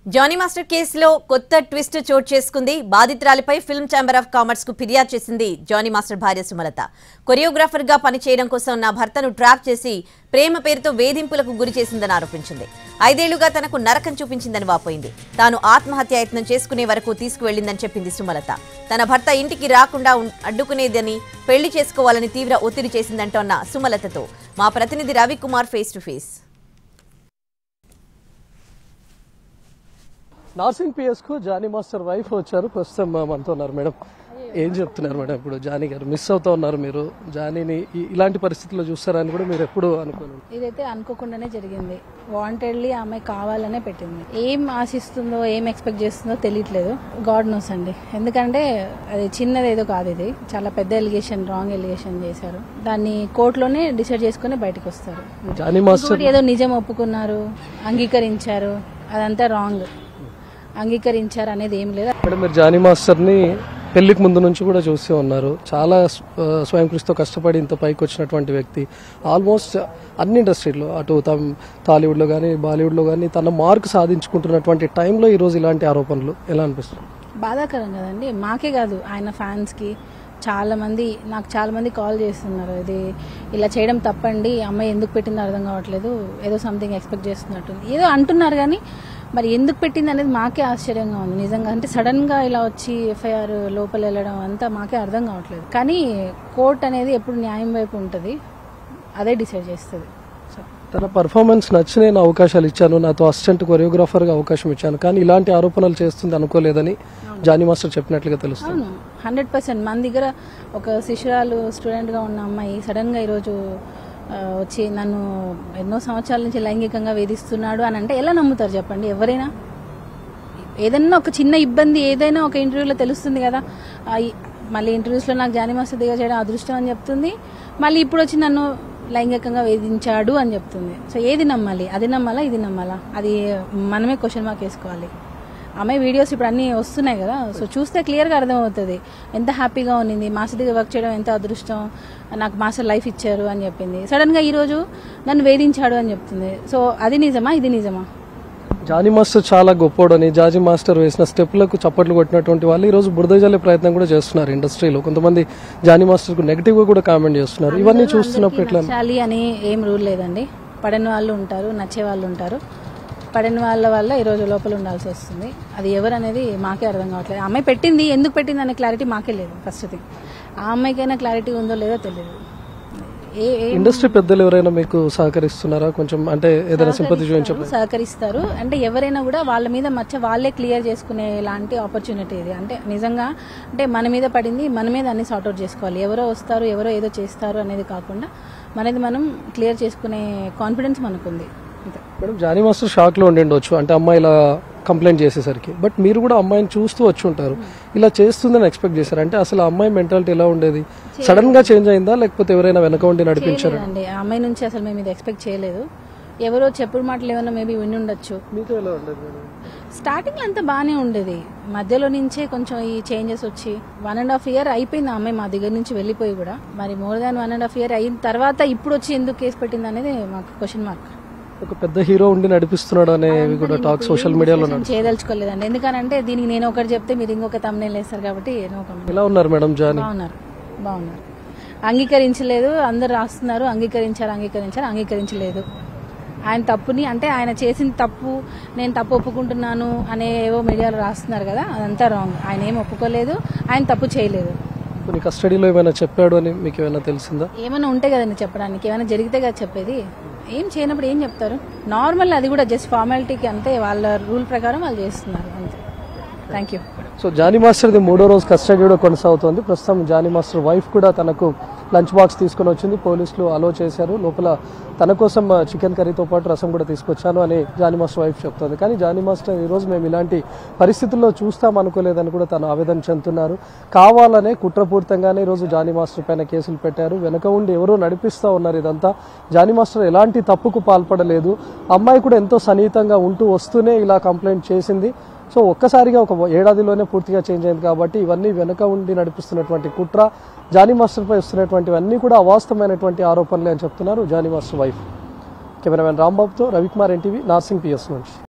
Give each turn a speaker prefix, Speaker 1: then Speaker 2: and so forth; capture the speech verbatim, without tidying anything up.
Speaker 1: Johnny master కేసులో కొత్త twist చోటు చేసుకుంది. బాధితురాలిపై ఫిల్మ్ ఛాంబర్ ఆఫ్ కామర్స్ కు ఫిర్యాదు చేసింది జానీ మాస్టర్ భార్య సుమలత. కొరియోగ్రాఫర్ గా పనిచేయడం కోసం నా భర్తను ట్రాప్ చేసి ప్రేమ పేరుతో వేధింపులకు గురి చేసిందని ఆరోపించింది. ఐదేళ్లుగా తనకు నరకం చూపించిందని వాపోయింది. తాను ఆత్మహత్య యత్నం చేసుకునే వరకు తీసుకువెళ్లిందని చెప్పింది సుమలత. తన భర్త ఇంటికి రాకుండా అడ్డుకునేదని, పెళ్లి చేసుకోవాలని తీవ్ర ఒత్తిడి చేసిందంటోన్న సుమలతతో మా ప్రతినిధి Ravikumar face to face.
Speaker 2: Narsingi PS కు జానీ మాస్టర్ వైఫ్ వచ్చారు. ప్రస్తుతం మనతో ఉన్నారు. మేడం, ఏం చెప్తున్నారు మేడం? ఇప్పుడు జానీ గారు మిస్ అవుతా ఉన్నారు. మీరు జానీని ఇలాంటి పరిస్థితుల్లో చూస్తారని కూడా మీరు ఎప్పుడు అనుకోను?
Speaker 3: ఇదైతే అనుకోకుండానే జరిగింది. వాంటెడ్లీ ఆమె కావాలనే పెట్టింది. ఏం ఆశిస్తుందో, ఏం ఎక్స్పెక్ట్ చేస్తుందో తెలియట్లేదు. గాడ్ నోస్ అండి. ఎందుకంటే అది చిన్నది ఏదో కాదు, ఇది చాలా పెద్ద ఎలిగేషన్, రాంగ్ ఎలిగేషన్ చేశారు. దాన్ని కోర్టులోనే డిసైడ్ చేసుకుని బయటకు వస్తారు.
Speaker 2: జానీ మాస్టర్
Speaker 3: ఏదో నిజం ఒప్పుకున్నారు, అంగీకరించారు, అదంతా రాంగ్. అంగీకరించారు అనేది ఏం లేదు.
Speaker 2: మేడం, మీరు జానీ మాస్టర్ ని పెళ్లికి ముందు నుంచి కూడా చూస్తూ ఉన్నారు. చాలా స్వయం కృషితో కష్టపడి ఇంత పైకి వచ్చినటువంటి వ్యక్తి. ఆల్మోస్ట్ అన్ని ఇండస్ట్రీలో, అటు టాలీవుడ్ లో కానీ బాలీవుడ్ లో కానీ తన మార్క్ సాధించుకుంటున్నటువంటి టైంలో ఈ రోజు ఇలాంటి ఆరోపణలు ఎలా అనిపిస్తుంది?
Speaker 3: బాధాకరం కదండి. మాకే కాదు, ఆయన ఫ్యాన్స్ కి చాలా మంది, నాకు చాలా మంది కాల్ చేస్తున్నారు. ఇది ఇలా చేయడం తప్పండి, అమ్మాయి ఎందుకు పెట్టిందో అర్థం కావట్లేదు, ఏదో సంథింగ్ ఎక్స్పెక్ట్ చేస్తున్నట్టు ఏదో అంటున్నారు. కానీ మరి ఎందుకు పెట్టింది అనేది మాకే ఆశ్చర్యంగా ఉంది నిజంగా. అంటే సడన్ గా ఇలా వచ్చి ఎఫ్ఐఆర్ లోపల వెళ్ళడం అంతా మాకే అర్థం కావట్లేదు. కానీ కోర్ట్ అనేది ఎప్పుడు న్యాయం వైపు ఉంటుంది, అదే డిసైడ్ చేస్తుంది.
Speaker 2: తన పర్ఫార్మెన్స్ నచ్చి నేను అవకాశాలు ఇచ్చాను, నాతో అసిస్టెంట్ కొరియోగ్రాఫర్ గా అవకాశం ఇచ్చాను, కానీ ఇలాంటి ఆరోపణలు చేస్తుంది అనుకోలేదని జానీ మాస్టర్ చెప్పినట్లుగా తెలుస్తుంది.
Speaker 3: అవును, హండ్రెడ్ పర్సెంట్. మన దగ్గర ఒక శిష్యురాలు, స్టూడెంట్ గా ఉన్న అమ్మాయి సడన్ గా ఈరోజు వచ్చి నన్ను ఎన్నో సంవత్సరాల నుంచి లైంగికంగా వేధిస్తున్నాడు అని అంటే ఎలా నమ్ముతారు చెప్పండి? ఎవరైనా ఏదైనా ఒక చిన్న ఇబ్బంది ఏదైనా ఒక ఇంటర్వ్యూలో తెలుస్తుంది కదా. మళ్ళీ ఇంటర్వ్యూస్ లో నాకు జానీ మాస్టర్ దగ్గర చేయడం అదృష్టం అని చెప్తుంది, మళ్ళీ ఇప్పుడు వచ్చి నన్ను లైంగికంగా వేధించాడు అని చెప్తుంది. సో ఏది నమ్మాలి? అది నమ్మాలా, ఇది నమ్మాలా? అది మనమే క్వశ్చన్ మార్క్ వేసుకోవాలి. అమ్మాయి వీడియోస్ ఇప్పుడు అన్ని వస్తున్నాయి కదా, సో చూస్తే క్లియర్ గా అర్థమవుతుంది ఎంత హ్యాపీగా ఉన్నింది. మాస్టర్ దగ్గర వర్క్ చేయడం ఎంత అదృష్టం, నాకు మాస్టర్ లైఫ్ ఇచ్చారు అని చెప్పింది. సడన్ గా ఈ రోజు నన్ను వేధించాడు అని చెప్తుంది. సో అది నిజమా, ఇది నిజమా?
Speaker 2: జానీ మాస్టర్ చాలా గొప్పోడని, జానీ మాస్టర్ వేసిన స్టెప్లకు చప్పట్లు కొట్టినటువంటి వాళ్ళు ఈ రోజు బురద జల్లే ప్రయత్నం కూడా చేస్తున్నారు ఇండస్ట్రీలో. కొంతమంది జానీ మాస్టర్ కు నెగిటివ్ గా కూడా కామెంట్ చేస్తున్నారు. ఇవన్నీ చూస్తున్నప్పుడు ఎట్లా?
Speaker 3: నచ్చాలి అని ఏం రూల్ లేదండి. పడని వాళ్ళు ఉంటారు, నచ్చే వాళ్ళు ఉంటారు. పడిన వాళ్ళ వల్ల ఈ రోజు లోపల ఉండాల్సి వస్తుంది. అది ఎవరు అనేది మాకే అర్థం కావట్లేదు. ఆ అమ్మాయి పెట్టింది ఎందుకు పెట్టింది అనే క్లారిటీ మాకే లేదు. ఫస్ట్ థింగ్, ఆ అమ్మాయికైనా క్లారిటీ ఉందో లేదో తెలియదు.
Speaker 2: ఇండస్ట్రీ పెద్దలు ఎవరైనా మీకు సహకరిస్తున్నారా? కొంచెం అంటే ఏదైనా సింపతి చూపించారు,
Speaker 3: సహకరిస్తారు. అంటే ఎవరైనా కూడా వాళ్ళ మీద మచ్చ వాళ్ళే క్లియర్ చేసుకునే లాంటి ఆపర్చునిటీ ఇది. అంటే నిజంగా అంటే మన మీద పడింది, మన మీద అన్ని సార్ట్అవుట్ చేసుకోవాలి. ఎవరో వస్తారు, ఎవరో ఏదో చేస్తారు అనేది కాకుండా మనది మనం క్లియర్ చేసుకునే కాన్ఫిడెన్స్ మనకుంది.
Speaker 2: మేడం, జానీ మాస్టర్ షాక్ లో ఉండిండొచ్చు, అంటే అమ్మాయి ఇలా కంప్లైంట్ చేసేసరికి. బట్ మీరు కూడా అమ్మాయిని చూస్తూ వచ్చి ఉంటారు, ఇలా చేస్తుందని ఎక్స్పెక్ట్ చేశారు. అంటే అసలు అమ్మాయి మెంటాలిటీ ఎలా ఉండేది? సడన్ గా చేంజ్ అయిందా, లేకపోతే ఎవరైనా వెనక ఉండి నడిపించారు?
Speaker 3: అండి, ఆ అమ్మాయి నుంచి అసలు మేము ఇది ఎక్స్పెక్ట్ చేయలేదు. ఎవరో చెప్పుడు మాటలు ఏమైనా మేబీ విని ఉండొచ్చు.
Speaker 2: మీతో ఎలా ఉండేది?
Speaker 3: స్టార్టింగ్ లో అంతా బాగానే ఉండేది, మధ్యలో నుంచే కొంచెం ఈ చేంజెస్ వచ్చి వన్ అండ్ హాఫ్ ఇయర్ అయిపోయింది ఆ అమ్మాయి మా దగ్గర నుంచి వెళ్ళిపోయి కూడా. మరి more than one and half year అయిన తర్వాత ఇప్పుడు వచ్చి ఎందుకు కేసు పెట్టింది అనేది మాకు క్వశ్చన్ మార్క్.
Speaker 2: ఒక పెద్ద హీరో ఉండి నడిపిస్తున్నాడు అనేవి కూడా టాక్ సోషల్ మీడియాలో
Speaker 3: చేయదలుచుకోలేదండి. ఎందుకంటే దీనికి నేను ఒకటి చెప్తే మీరు ఇంకొక తమ్నేల్ వేస్తారు కాబట్టి.
Speaker 2: ఎలా ఉన్నారు మేడం జానీ?
Speaker 3: బాగున్నారు, బాగున్నారు. అంగీకరించలేదు, అందరు రాస్తున్నారు అంగీకరించారు అంగీకరించారు అంగీకరించలేదు. ఆయన తప్పుని, అంటే ఆయన చేసిన తప్పు నేను తప్పు ఒప్పుకుంటున్నాను అనే ఏవో మీడియాలో రాస్తున్నారు కదా, అదంతా రాంగ్. ఆయన ఏం ఒప్పుకోలేదు, ఆయన తప్పు చేయలేదు.
Speaker 2: కొన్ని కస్టడీలో ఏమైనా చెప్పాడు అని మీకు ఏమైనా తెలిసిందా?
Speaker 3: ఏమైనా ఉంటే కదండి చెప్పడానికి, ఏమైనా జరిగితే కదా చెప్పేది. ఏం చేయనప్పుడు ఏం చెప్తారు? నార్మల్, అది కూడా జస్ట్ ఫార్మాలిటీకి అంతే, వాళ్ళ రూల్ ప్రకారం వాళ్ళు చేస్తున్నారు అంతే. Thank you.
Speaker 2: సో జానీ మాస్టర్ది మూడో రోజు కస్టడీ కూడా కొనసాగుతోంది. ప్రస్తుతం జానీ మాస్టర్ వైఫ్ కూడా తనకు లంచ్ బాక్స్ తీసుకుని వచ్చింది. పోలీసులు అలో చేశారు. లోపల తన కోసం చికెన్ కర్రీతో పాటు రసం కూడా తీసుకొచ్చాను అని జానీ మాస్టర్ వైఫ్ చెప్తోంది. కానీ జానీ మాస్టర్ ఈ రోజు మేము ఇలాంటి పరిస్థితుల్లో చూస్తాం అనుకోలేదని కూడా తను ఆవేదన చెందుతున్నారు. కావాలనే కుట్రపూరితంగానే ఈరోజు జానీ మాస్టర్ పైన కేసులు పెట్టారు. వెనక ఉండి ఎవరో నడిపిస్తూ ఉన్నారు ఇదంతా. జానీ మాస్టర్ ఎలాంటి తప్పుకు పాల్పడలేదు. అమ్మాయి కూడా ఎంతో సన్నిహితంగా ఉంటూ వస్తూనే ఇలా కంప్లైంట్ చేసింది. సో ఒక్కసారిగా ఒక ఏడాదిలోనే పూర్తిగా చేంజ్ అయింది కాబట్టి ఇవన్నీ వెనక ఉండి నడిపిస్తున్నటువంటి కుట్ర, జానీ మాస్టర్ పై వస్తున్నటువంటివన్నీ కూడా అవాస్తవమైనటువంటి ఆరోపణలే అని చెప్తున్నారు జానీ మాస్టర్ వైఫ్. కెమెరామెన్ రాంబాబుతో రవికుమార్, ఎన్టీవీ, నార్సింగ్ పిఎస్ నుంచి.